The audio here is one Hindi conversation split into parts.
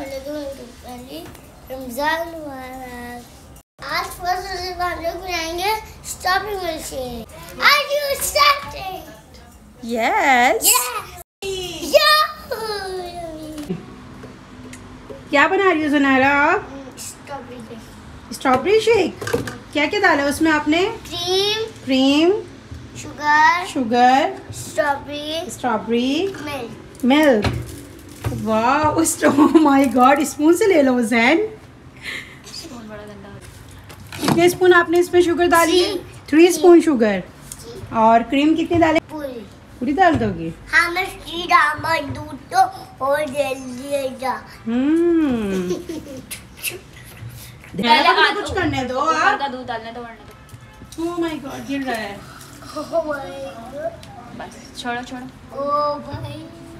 रमजान मुबारक। आज फर्स्ट हम लोग बनाएंगे strawberry milk shake. Are you starting? Yes. क्या बना रही हो ज़ुनैरा? Strawberry shake. क्या क्या डाला उसमें आपने? Cream, sugar, strawberry, milk. वाह, ओह माय गॉड, स्पून से ले लो हुसैन। कितने स्पून आपने इसमें शुगर डाली है? 3 स्पून शुगर। और क्रीम कितनी डाले? पूरी डाल दोगी? हाँ, मैं दूध तो और दिएगा। कुछ करने दो आप। का दूध डालने दो वरना तो। ओह माय गॉड, गिर रहा है। बस छोड़ो छोड़ो। ओह भाई।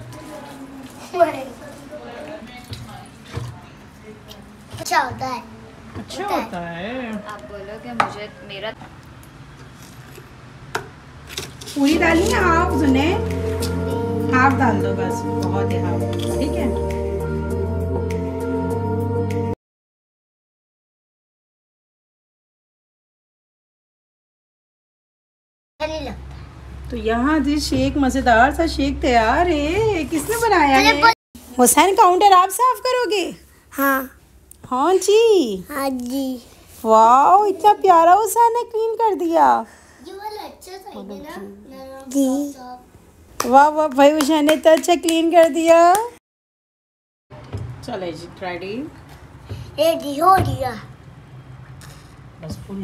अच्छा होता है। अच्छा होता है। आप बोलोगे मुझे मेरा पूरी डाली है हाफ सुने? हाफ डाल दो बस, बहुत है हाफ, ठीक है। तो यहाँ जी शेक, मजेदार सा शेक तैयार है। किसने बनाया है? हुसैन, काउंटर आप साफ करोगे? हाँ हाँ जी। हाँ जी। वाह, इतना प्यारा हुसैन ने क्लीन कर दिया। ये वाला अच्छा था ना? जी। वाह वाह भाई, हुसैन ने तो अच्छा क्लीन कर दिया। चलो जी, रेडी हो गया। बस फुल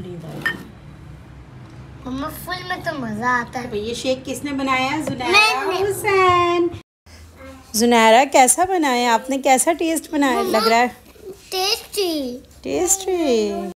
मम्मा, फुल में तो मजा आता है। तो ये शेक किसने बनाया? ज़ुनैरा, हुसैन। ज़ुनैरा, कैसा बनाया आपने? कैसा टेस्ट बनाया लग रहा है? टेस्टी। टेस्टी।